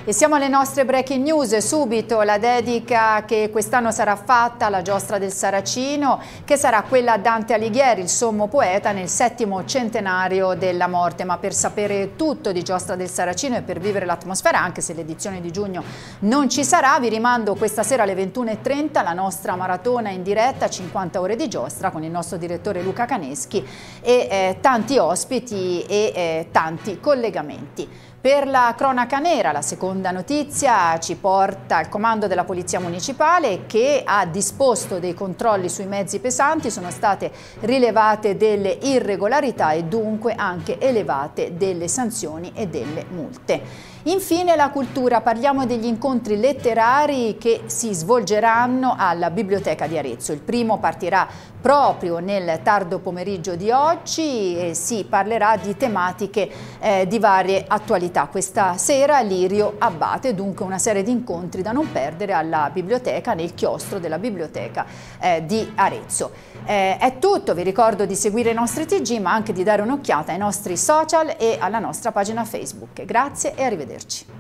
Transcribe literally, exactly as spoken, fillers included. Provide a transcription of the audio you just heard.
E siamo alle nostre breaking news, subito la dedica che quest'anno sarà fatta alla Giostra del Saracino, che sarà quella a Dante Alighieri, il sommo poeta, nel settimo centenario della morte. Ma per sapere tutto di Giostra del Saracino e per vivere l'atmosfera, anche se l'edizione di giugno non ci sarà, vi rimando questa sera alle ventuno e trenta la nostra maratona in diretta, cinquanta ore di giostra, con il nostro direttore Luca Caneschi e eh, tanti ospiti e eh, tanti collegamenti. Per la cronaca nera, la seconda notizia ci porta al comando della Polizia Municipale, che ha disposto dei controlli sui mezzi pesanti. Sono state rilevate delle irregolarità e dunque anche elevate delle sanzioni e delle multe. Infine la cultura, parliamo degli incontri letterari che si svolgeranno alla Biblioteca di Arezzo. Il primo partirà proprio nel tardo pomeriggio di oggi e si parlerà di tematiche eh, di varie attualità. Questa sera Lirio Abbate, dunque una serie di incontri da non perdere alla biblioteca, nel chiostro della Biblioteca eh, di Arezzo. Eh, è tutto, vi ricordo di seguire i nostri T G, ma anche di dare un'occhiata ai nostri social e alla nostra pagina Facebook. Grazie e arrivederci.